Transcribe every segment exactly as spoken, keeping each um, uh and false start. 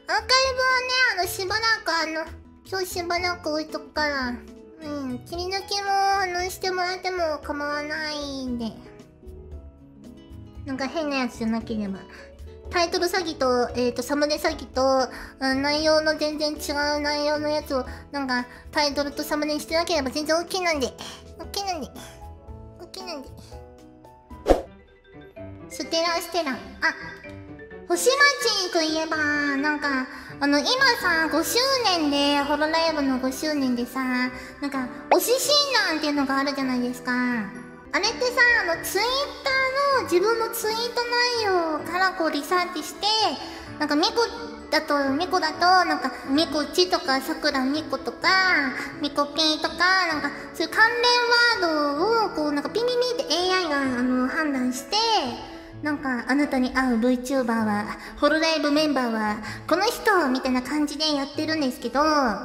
アーカイブはね、あの、しばらくあの、今日しばらく置いとくから、うん、切り抜きも、あの、してもらっても構わないんで。なんか変なやつじゃなければ。タイトル詐欺と、えっと、サムネ詐欺と、うん、内容の全然違う内容のやつを、なんか、タイトルとサムネにしてなければ全然 OK なんで。OK なんで。OK なんで。ステラステラ。あ、星町といえば、なんか、あの、今さ、ごしゅうねんで、ホロライブのごしゅうねんでさ、なんか、推し診断っていうのがあるじゃないですか。あれってさ、あの、ツイッターの自分のツイート内容からこうリサーチして、なんか、ミコだと、ミコだと、なんか、ミコちとか、さくらミコとか、ミコピーとか、なんか、そういう関連ワードを、こう、なんか、ピミピって エーアイ が、あの、判断して、なんか、あなたに合う VTuber は、ホロライブメンバーは、この人みたいな感じでやってるんですけど、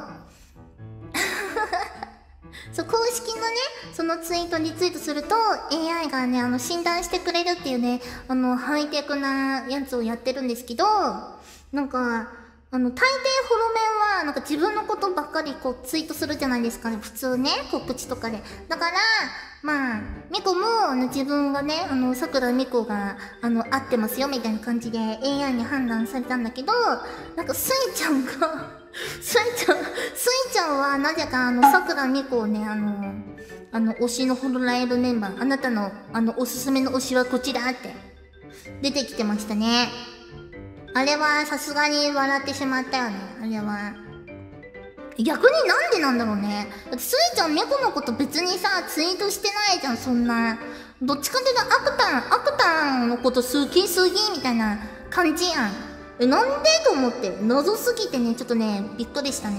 そう、公式のね、そのツイートにツイートすると、エーアイ がね、あの、診断してくれるっていうね、あの、ハイテクなやつをやってるんですけど、なんか、あの、大抵ホロメンは、なんか自分のことばっかりこうツイートするじゃないですかね。普通ね、告知とかで。だから、まあ、ミコも、あの、自分がね、あの、桜ミコが、あの、合ってますよ、みたいな感じで エーアイ に判断されたんだけど、なんか、スイちゃんがスイちゃん、スイちゃんは、なぜか、あの、桜ミコをね、あの、あの、推しのホロライブメンバー、あなたの、あの、おすすめの推しはこちらって、出てきてましたね。あれはさすがに笑ってしまったよね、あれは。逆になんでなんだろうね。だってスイちゃん猫のこと別にさ、ツイートしてないじゃん、そんな。どっちかっていうとアクタン、アクタンのこと好きすぎみたいな感じやん。え、なんでと思って。謎すぎてね、ちょっとね、びっくりしたね。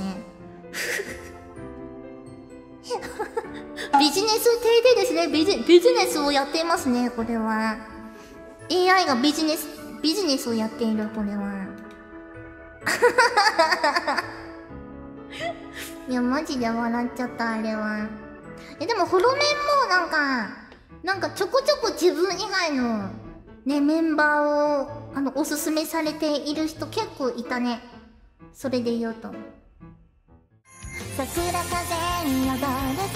ビジネス停電ですね。ビジ、ビジネスをやっていますね、これは。エーアイ がビジネス、ビジネスをやっている、これは。いや、マジで笑っちゃった、あれは。え、でも、ホロメンもなんか、なんかちょこちょこ自分以外の、ね、メンバーを、あの、おすすめされている人結構いたね。それで言うと。桜風に踊る